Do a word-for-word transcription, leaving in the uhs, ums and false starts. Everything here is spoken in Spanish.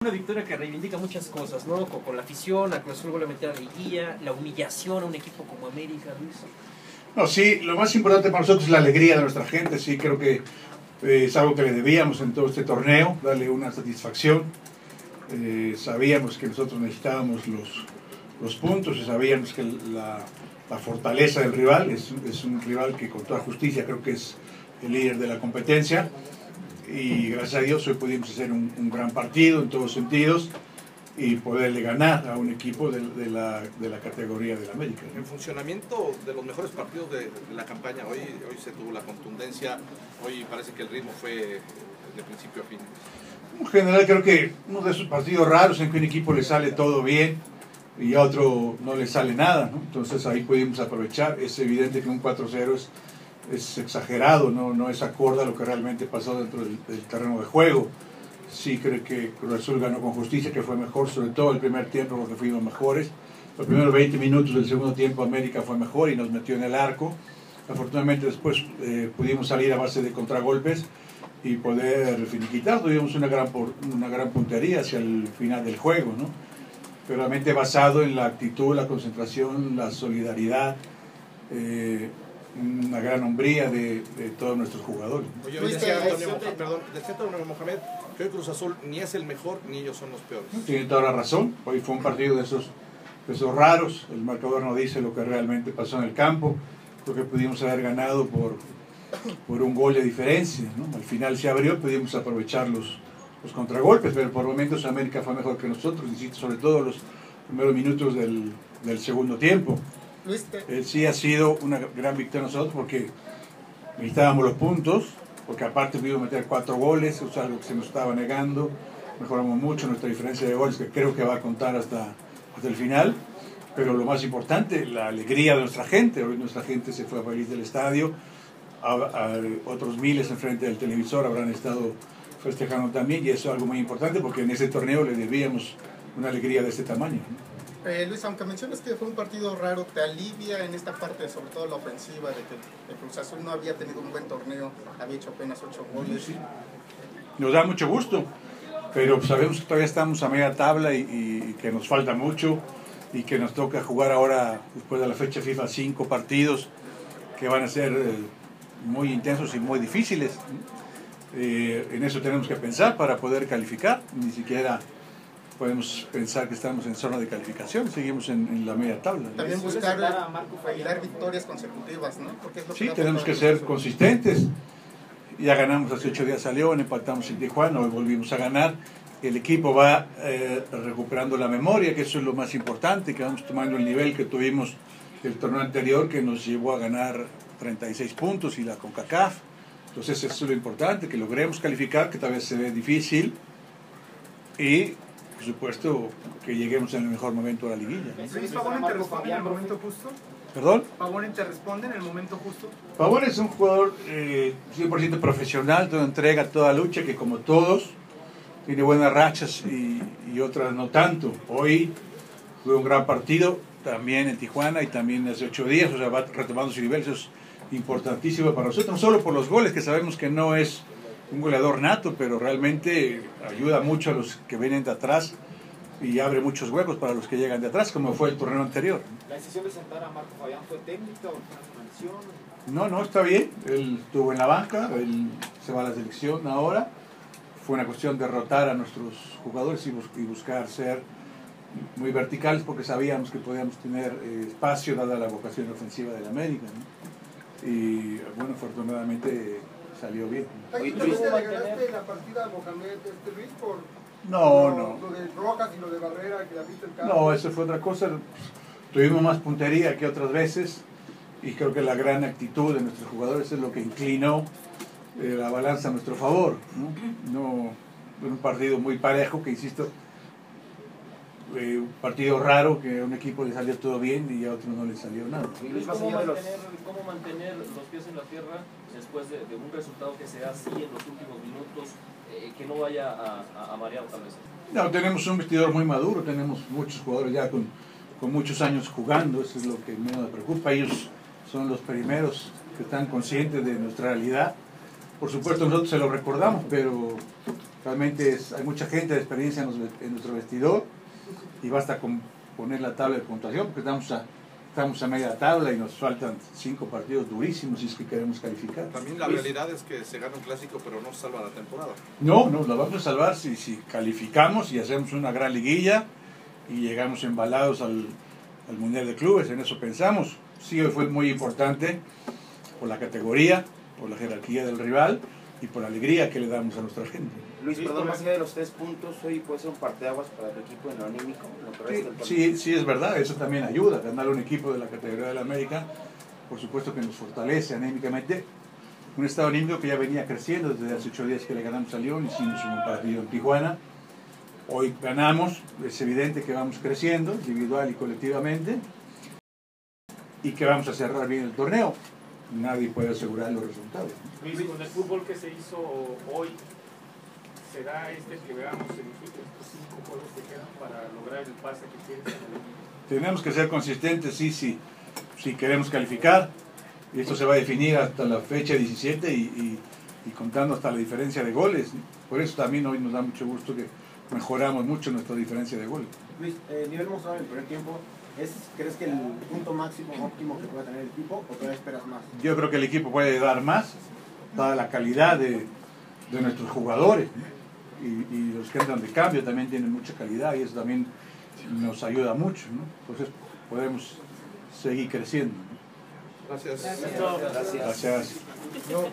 Una victoria que reivindica muchas cosas, ¿no? Con, con la afición, a Cruz Azul vuelve a meter a la liguilla, la humillación a un equipo como América, Luis. No, sí, lo más importante para nosotros es la alegría de nuestra gente, sí, creo que eh, es algo que le debíamos en todo este torneo, darle una satisfacción. Eh, sabíamos que nosotros necesitábamos los, los puntos y sabíamos que la, la fortaleza del rival, es, es un rival que con toda justicia creo que es el líder de la competencia. Y gracias a Dios hoy pudimos hacer un, un gran partido en todos sentidos y poderle ganar a un equipo de, de, la, de la categoría del América, ¿no? En funcionamiento de los mejores partidos de, de la campaña, hoy, hoy se tuvo la contundencia, hoy parece que el ritmo fue de principio a fin. En general creo que uno de esos partidos raros en que un equipo le sale todo bien y a otro no le sale nada, ¿no? Entonces ahí pudimos aprovechar. Es evidente que un cuatro cero es es exagerado, no, no es acorde a lo que realmente pasó dentro del, del terreno de juego. Sí creo que Cruz Azul ganó con justicia, que fue mejor, sobre todo el primer tiempo porque fuimos mejores. Los primeros veinte minutos del segundo tiempo América fue mejor y nos metió en el arco. Afortunadamente después eh, pudimos salir a base de contragolpes y poder finiquitar. Tuvimos una gran, una gran puntería hacia el final del juego, ¿no? Pero realmente basado en la actitud, la concentración, la solidaridad, eh, una gran hombría de, de todos nuestros jugadores. Oye, hoy decía Antonio Mohamed, perdón, decía Antonio Mohamed que hoy Cruz Azul ni es el mejor ni ellos son los peores. Tiene toda la razón. Hoy fue un partido de esos, de esos raros. El marcador no dice lo que realmente pasó en el campo. Creo que pudimos haber ganado por, por un gol de diferencia, ¿no? Al final se abrió, pudimos aprovechar los, los contragolpes, pero por momentos América fue mejor que nosotros, insisto, sobre todo los primeros minutos del, del segundo tiempo. Eh, sí ha sido una gran victoria nosotros porque necesitábamos los puntos, porque aparte pudimos meter cuatro goles, o sea, algo que se nos estaba negando. Mejoramos mucho nuestra diferencia de goles, que creo que va a contar hasta, hasta el final. Pero lo más importante, la alegría de nuestra gente. Hoy nuestra gente se fue a feliz del estadio, a, a, otros miles enfrente del televisor habrán estado festejando también, y eso es algo muy importante porque en ese torneo le debíamos una alegría de este tamaño, ¿no? Eh, Luis, aunque mencionas que fue un partido raro, ¿te alivia en esta parte, sobre todo la ofensiva, de que el Cruz Azul no había tenido un buen torneo, había hecho apenas ocho goles? Sí. Nos da mucho gusto, pero sabemos que todavía estamos a media tabla y, y que nos falta mucho y que nos toca jugar ahora, después de la fecha FIFA, cinco partidos que van a ser eh, muy intensos y muy difíciles. Eh, en eso tenemos que pensar para poder calificar. Ni siquiera podemos pensar que estamos en zona de calificación, seguimos en, en la media tabla, ¿no? También buscar bailar victorias consecutivas, ¿no? Porque es lo sí, que tenemos que ser consistentes. Ya ganamos hace ocho días a León, empatamos en Tijuana, hoy volvimos a ganar. El equipo va eh, recuperando la memoria, que eso es lo más importante, que vamos tomando el nivel que tuvimos el torneo anterior, que nos llevó a ganar treinta y seis puntos y la CONCACAF. Entonces eso es lo importante, que logremos calificar, que tal vez se ve difícil, y por supuesto que lleguemos en el mejor momento a la liguilla, ¿no? ¿Luis Pavón te responde en el momento justo? ¿Perdón? ¿Pavón te responde en el momento justo? Pavón es un jugador eh, cien por ciento profesional, toda entrega, toda lucha, que como todos tiene buenas rachas y, y otras no tanto. Hoy fue un gran partido, también en Tijuana y también hace ocho días, o sea, va retomando su nivel. Eso es importantísimo para nosotros, no solo por los goles, que sabemos que no es un goleador nato, pero realmente ayuda mucho a los que vienen de atrás y abre muchos huecos para los que llegan de atrás, como fue el torneo anterior. ¿La decisión de sentar a Marco Fabián fue técnica o fue una sanción? No, no, está bien. Él estuvo en la banca, él se va a la selección ahora. Fue una cuestión de rotar a nuestros jugadores y, bus y buscar ser muy verticales, porque sabíamos que podíamos tener eh, espacio dada la vocación ofensiva del América, ¿no? Y bueno, afortunadamente salió bien. ¿Ahí también te ganaste la partida a Mohamed, este Luis, por No, lo, no. lo de Rojas y lo de Barrera, que la viste el campo? No, eso fue otra cosa. Tuvimos más puntería que otras veces y creo que la gran actitud de nuestros jugadores es lo que inclinó eh, la balanza a nuestro favor, ¿no? No, fue un partido muy parejo, que insisto, eh, un partido raro, que a un equipo le salió todo bien y a otro no le salió nada. Luis, ¿cómo mantener, ¿cómo mantener los pies en la tierra después de, de un resultado que se da así en los últimos minutos, eh, que no vaya a, a, a marear tal vez? No, tenemos un vestidor muy maduro, tenemos muchos jugadores ya con, con muchos años jugando, eso es lo que menos me preocupa. Ellos son los primeros que están conscientes de nuestra realidad. Por supuesto nosotros se lo recordamos, pero realmente es, hay mucha gente de experiencia en, los, en nuestro vestidor y basta con poner la tabla de puntuación porque estamos a, estamos a media tabla y nos faltan cinco partidos durísimos si es que queremos calificar. También la realidad es que se gana un clásico pero no salva la temporada. No, no, la vamos a salvar si, si calificamos y hacemos una gran liguilla y llegamos embalados al, al Mundial de Clubes, en eso pensamos. Sí, hoy fue muy importante por la categoría, por la jerarquía del rival y por la alegría que le damos a nuestra gente. Luis, perdón, más allá de los tres puntos, hoy puede ser un parteaguas para tu equipo en lo anímico, en lo que resta del Sí, sí, sí, es verdad, eso también ayuda. Ganar un equipo de la categoría de la América, por supuesto que nos fortalece anímicamente. Un estado anímico que ya venía creciendo desde hace ocho días que le ganamos a León, hicimos un partido en Tijuana. Hoy ganamos, es evidente que vamos creciendo, individual y colectivamente, y que vamos a cerrar bien el torneo. Nadie puede asegurar los resultados. Luis, con el fútbol que se hizo hoy, ¿será este que veamos en estos cinco juegos que quedan para lograr el pase que quieres en el equipo? Tenemos que ser consistentes, sí, sí, si queremos calificar. Y esto se va a definir hasta la fecha diecisiete y, y, y contando hasta la diferencia de goles. Por eso también hoy nos da mucho gusto que mejoramos mucho nuestra diferencia de goles. Luis, eh, nivel mostrado en el primer tiempo, ¿es, ¿crees que el punto máximo óptimo que pueda tener el equipo o todavía esperas más? Yo creo que el equipo puede dar más, dada la calidad de, de nuestros jugadores. Y, y los que entran de cambio también tienen mucha calidad y eso también nos ayuda mucho, ¿no? Entonces podemos seguir creciendo, ¿no? Gracias. Gracias. Gracias.